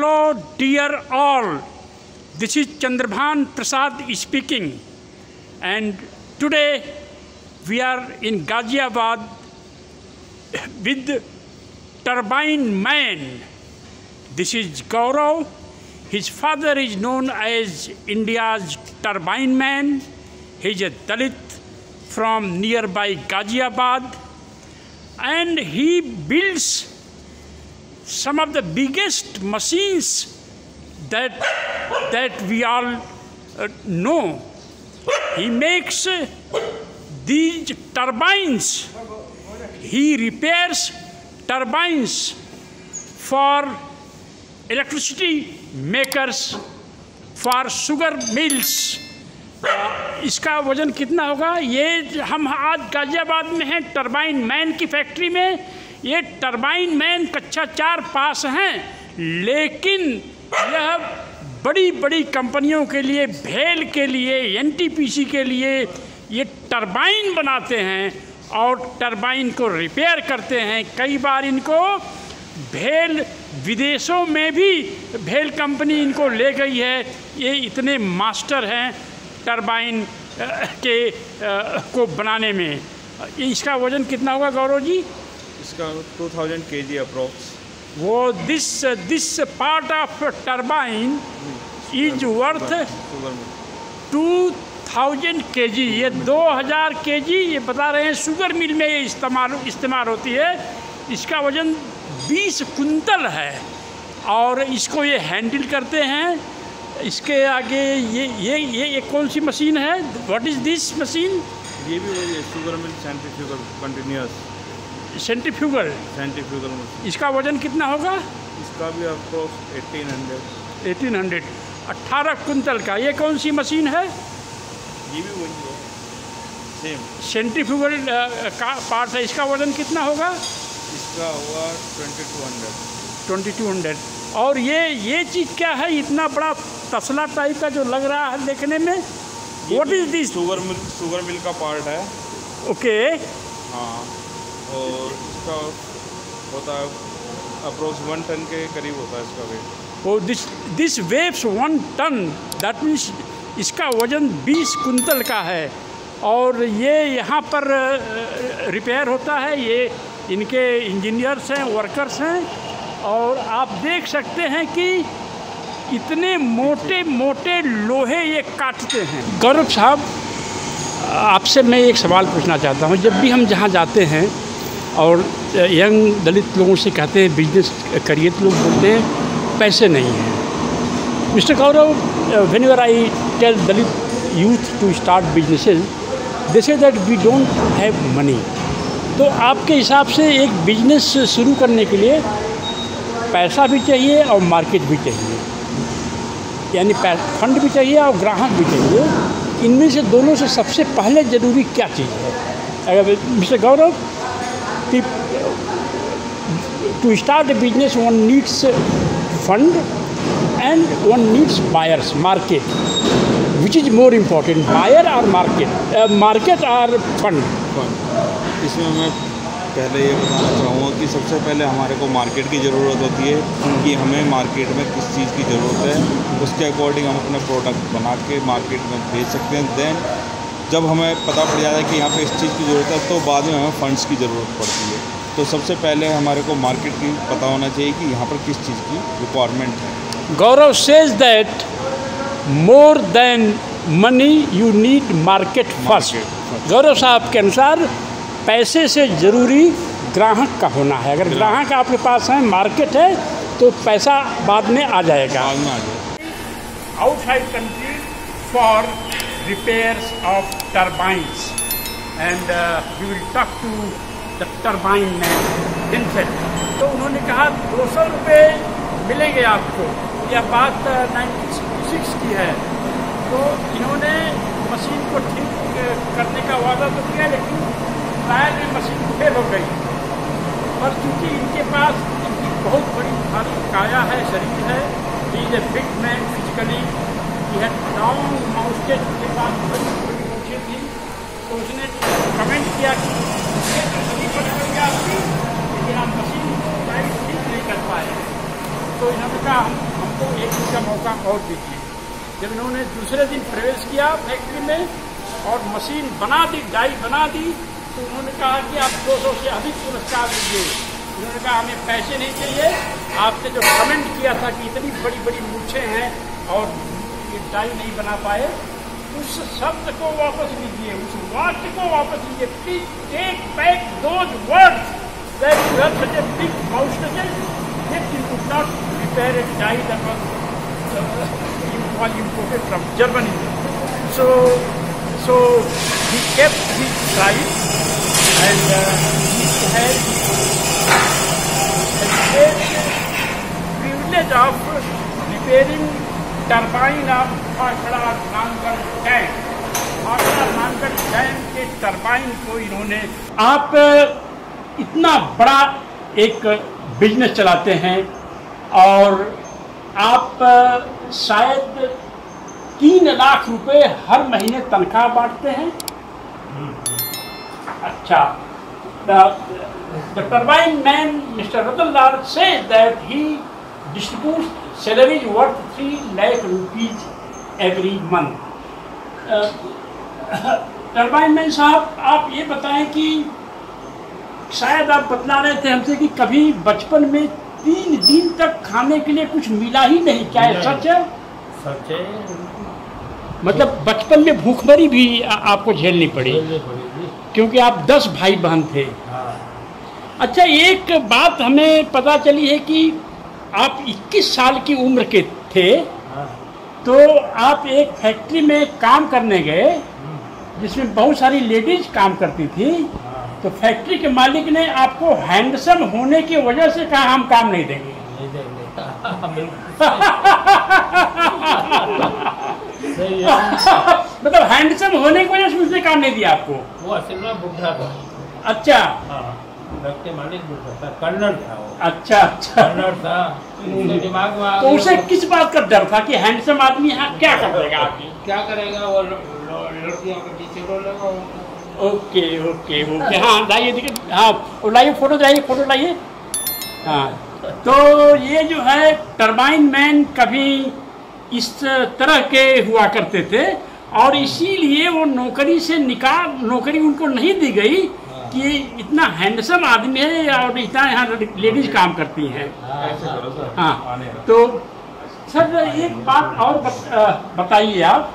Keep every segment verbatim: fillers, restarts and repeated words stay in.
Hello, dear all. This is Chandrabhan Prasad speaking, and today we are in Ghaziabad with Turbine Man. This is Gaurav. His father is known as India's Turbine Man. He is a Dalit from nearby Ghaziabad, and he builds some of the biggest machines that that we all uh, know. He makes uh, these turbines. He repairs turbines for electricity makers, for sugar mills. uh, इसका वजन कितना होगा? ये हम आज गाजियाबाद में हैं, turbine man की फैक्ट्री में. ये टरबाइन मैन कक्षा चार पास हैं, लेकिन यह बड़ी बड़ी कंपनियों के लिए, भेल के लिए, एनटीपीसी के लिए ये टरबाइन बनाते हैं और टरबाइन को रिपेयर करते हैं. कई बार इनको भेल विदेशों में भी भेल कंपनी इनको ले गई है. ये इतने मास्टर हैं टरबाइन के को बनाने में. इसका वज़न कितना होगा गौरव जी? इसका two thousand K G approx. वो this this part of turbine is worth two thousand K G. ये दो हज़ार के जी ये बता रहे हैं शुगर मिल में ये इस्तेमाल इस्तेमाल होती है. इसका वज़न बीस कुंतल है और इसको ये हैंडल करते हैं. इसके आगे ये ये ये ये कौन सी मशीन है? What is this machine? ये भी वही है, sugar mill centrifugal continuous centrifugal centrifugal machine. इसका वज़न कितना होगा? इसका भी approx eighteen hundred eighteen hundred अट्ठारह कुंतल का. ये कौन सी मशीन है? ये भी वही है, सेम सेंट्रीफ्यूगल का पार्ट है. इसका वज़न कितना होगा? इसका होगा twenty two hundred twenty two hundred. और ये ये चीज़ क्या है? इतना बड़ा तसला टाइप का जो लग रहा है देखने में. What is this? Sugar mill sugar mill का पार्ट है. ओके. हाँ, और इसका होता है अप्रोक्स वन टन के करीब होता है इसका weight. Oh this this weighs one ton, that means इसका वज़न बीस कुंतल का है. और ये यहाँ पर रिपेयर होता है. ये इनके इंजीनियर्स हैं, वर्कर्स हैं. और आप देख सकते हैं कि इतने मोटे मोटे लोहे ये काटते हैं. गौरव साहब, आपसे मैं एक सवाल पूछना चाहता हूँ. जब भी हम जहाँ जाते हैं और यंग दलित लोगों से कहते हैं बिजनेस करिए, तो लोग बोलते हैं पैसे नहीं हैं. Mister Gaurav, whenever I tell Dalit youth to start businesses, they say that we don't have money. तो आपके हिसाब से एक बिजनेस शुरू करने के लिए पैसा भी चाहिए और मार्केट भी चाहिए, यानी फंड भी चाहिए और ग्राहक भी चाहिए. इनमें से दोनों से सबसे पहले ज़रूरी क्या चीज़ है? अगर mister Gaurav, to start a business one needs fund and one needs buyers, market. Which is more important, buyer और मार्केट, मार्केट और फंड? इसमें मैं पहले ये बताना चाहूँगा कि सबसे पहले हमारे को मार्केट की ज़रूरत होती है कि हमें मार्केट में किस चीज़ की ज़रूरत है. उसके अकॉर्डिंग हम अपने प्रोडक्ट बना के मार्केट में भेज सकते हैं. देन जब हमें पता पड़ जाता है कि यहाँ पे इस चीज़ की ज़रूरत है, तो बाद में हमें फंड्स की ज़रूरत पड़ती है. तो सबसे पहले हमारे को मार्केट की पता होना चाहिए कि यहाँ पर किस चीज़ की रिक्वायरमेंट है. Gaurav says that more than money you need market first. Gaurav साहब के अनुसार पैसे से ज़रूरी ग्राहक का होना है. अगर ग्राहक आपके पास है, मार्केट है, तो पैसा बाद में आ जाएगा. Outside country for repairs of turbines, and we will talk to the turbine man himself. तो उन्होंने कहा दो सौ रुपये मिलेंगे आपको. यह बात नाइनटीन सिक्सटी सिक्स की है. तो इन्होंने मशीन को ठीक करने का वादा तो किया, लेकिन ट्रायल में मशीन फेल हो गई. पर चूँकि इनके पास इनकी बहुत बड़ी भारी काया है, शरीर है, he is a fit man physically, he had long moustache, के पास बड़ी बड़ी मूछें थी. तो उसने कमेंट किया कि ये तो सभी बड़ी बड़ी आपकी, लेकिन आप मशीन टाइट ठीक नहीं कर पाए. तो इन्होंने कहा हम का मौका और दीजिए। जब इन्होंने दूसरे दिन प्रवेश किया फैक्ट्री में और मशीन बना दी, डाई बना दी, तो उन्होंने कहा कि आप दो सौ से अधिक पुरस्कार दीजिए। उन्होंने कहा हमें पैसे नहीं चाहिए, आपने जो कमेंट किया था कि इतनी बड़ी बड़ी मूछें हैं और ये डाई नहीं बना पाए, उस शब्द को वापस लीजिए, उस वाक्य को वापस लीजिए। Please take back those words that you have such a big moustache if you could not prepare a die that was uh, imported from Germany. So, so he kept his pride and uh, he had a great privilege of repairing turbine of Bhakra Nangal Dam. Bhakra Nangal Dam के turbine को इन्होंने, आप इतना बड़ा एक business चलाते हैं और आप शायद तीन लाख रुपए हर महीने तनख्वाह बांटते हैं। अच्छा, the turbine man mister Ratan Lal said that he distributes salaries worth three lakh rupees every month. Turbine man साहब, आप ये बताएं कि शायद आप बतला रहे थे हमसे कि कभी बचपन में तीन दिन तक खाने के लिए कुछ मिला ही नहीं, क्या ये सच है? सच है। मतलब बचपन में भूखमरी भी आ, आपको झेलनी पड़ी, क्योंकि आप दस भाई बहन थे। हाँ। अच्छा, एक बात हमें पता चली है कि आप इक्कीस साल की उम्र के थे। हाँ। तो आप एक फैक्ट्री में काम करने गए जिसमें बहुत सारी लेडीज काम करती थी। तो फैक्ट्री के मालिक ने आपको हैंडसम होने की वजह से कहा हम काम नहीं देंगे। नहीं देंगे। मतलब हैंडसम होने की वजह से उसने काम नहीं दिया आपको? वो असल में बुढ़ा था। अच्छा। के मालिक बुढ़ा था, कन्नड़ था वो। अच्छा अच्छा, कन्नड़ था। उसके दिमाग में तो उसे किस बात का डर था कि हैंडसम आदमी यहाँ क्या कर देगा आपकी? क्या करेगा वो, लड़कियों के पीछे रोलेगा। ओके ओके ओके, हाँ लाइए, देखिए, हाँ लाइए फोटो, लाइए फोटो लाइए। हाँ, तो ये जो है टरबाइन मैन कभी इस तरह के हुआ करते थे और इसीलिए वो नौकरी से निकाल, नौकरी उनको नहीं दी गई कि इतना हैंडसम आदमी है और इतना यहाँ लेडीज काम करती हैं। हाँ, तो सर एक बात और बताइए आप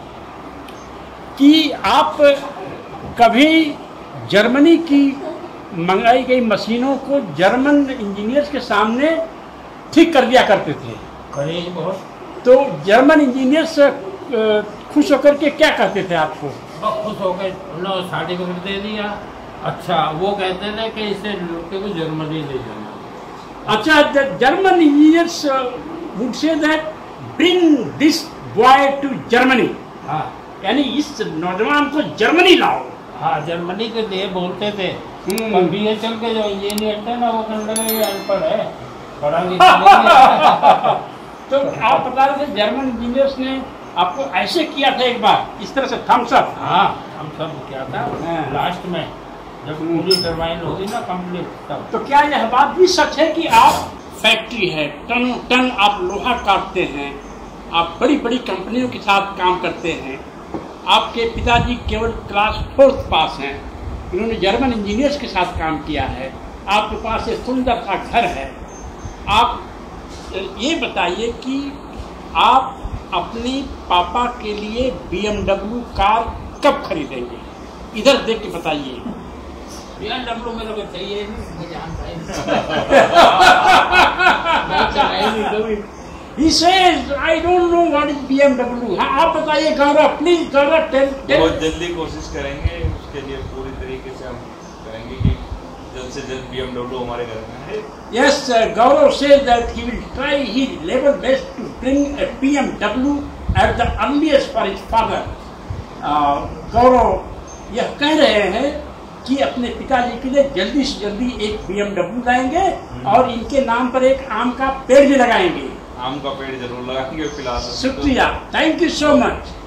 कि आप कभी जर्मनी की मंगाई गई मशीनों को जर्मन इंजीनियर्स के सामने ठीक कर दिया करते थे? करीब बहुत। तो जर्मन इंजीनियर्स खुश होकर के क्या कहते थे आपको? बहुत खुश हो गए, उन्होंने सर्टिफिकेट दे दिया। अच्छा, वो कहते थे कि इसे लड़के को जर्मनी ले जाना। अच्छा, German engineers would say that bring this boy to Germany. हाँ, यानी इस नौजवान को जर्मनी लाओ। हाँ, जर्मनी के लिए बोलते थे। पर बी एच एल के जो इंजीनियर थे ना, वो कन्नड़ में अनपढ़ है, पढ़ा लिखा नहीं। तो आप बता रहे थे जर्मन इंजीनियर्स ने आपको ऐसे किया था एक बार, इस तरह से थम्स अप? हाँ, हम सब क्या था लास्ट में जब पूरी टरबाइन होगी ना कंप्लीट तब। तो क्या यह बात भी सच है कि आप फैक्ट्री है, टन टन आप लोहा काटते हैं, आप बड़ी बड़ी कंपनियों के साथ काम करते हैं, आपके पिताजी केवल क्लास फोर्थ पास हैं, इन्होंने जर्मन इंजीनियर्स के साथ काम किया है, आपके पास एक सुंदर सा घर है, आप ये बताइए कि आप अपनी पापा के लिए बी एम डब्ल्यू कार कब खरीदेंगे? इधर देख के बताइए। बी एम डब्ल्यू मेरे को चाहिए नहीं। He says, I don't know what is B M W. हाँ, आप बताइए Gaurav, please Gaurav, tell tell. बहुत जल्दी कोशिश करेंगे, उसके लिए पूरी तरीके से हम करेंगे कि जल्द से जल्द B M W हमारे घर में है। Yes, sir. Gaurav says that he will try his level best to bring a B M W at the earliest for his father. गौरव यह कह रहे हैं कि अपने पिताजी के लिए जल्दी से जल्दी एक B M W लाएंगे और इनके नाम पर एक आम का पेड़ भी लगाएंगे। आम का पेड़ जरूर लगाएंगे फिलहाल। शुक्रिया, थैंक यू सो मच।